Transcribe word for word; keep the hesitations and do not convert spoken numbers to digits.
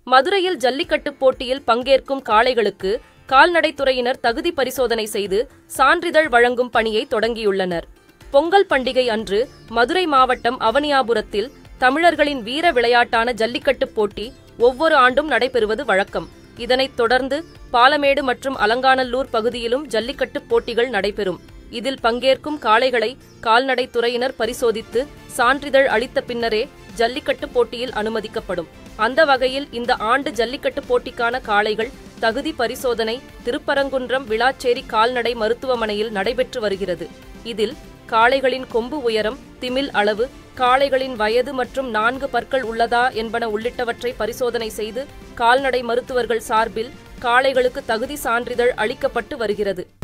மதுரையில் ஜல்லிக்கட்டு போட்டியில் பங்கேற்கும் காளைகளுக்கு கால்நடைத்துறையினர் தகுதி பரிசோதனை செய்து சான்றிதழ் வழங்கும் பணியை தொடங்கியுள்ளனர். பொங்கல் பண்டிகை அன்று மதுரை மாவட்டம் அவனியாபுரத்தில் தமிழர்களின் வீர விளையாட்டான ஜல்லிக்கட்டு போட்டி ஒவ்வொரு ஆண்டும் நடைபெறுவது வழக்கம். இதனைத் தொடர்ந்து பாலமேடு மற்றும் அலங்காநல்லூர் பகுதியிலும் ஜல்லிக்கட்டு போட்டிகள் நடைபெறும். இதில் பங்கேற்கும் காளைகளை கால்நடைத்துறையினர் பரிசோதித்து சான்றிதழ் அளித்த பின்னரே ஜல்லிக்கட்டு போட்டியில் அனுமதிக்கப்படும். அந்த வகையில் இந்த ஆண்டு ஜல்லிக்கட்டு போட்டிக்கான காளைகள் தகுதி பரிசோதனை திருப்பரங்குன்றம் விளாச்சேரி கால்நடை மருத்துவமனையில் நடைபெற்று வருகிறது. இதில் காளைகளின் கொம்பு உயரம், திமில் அளவு, காளைகளின் வயது மற்றும் நான்கு பற்கள் உள்ளதா என்பன உள்ளிட்டவற்றை பரிசோதனை செய்து கால்நடை மருத்துவர்கள் சார்பில் காளைகளுக்கு தகுதி சான்றிதழ் அளிக்கப்பட்டு வருகிறது.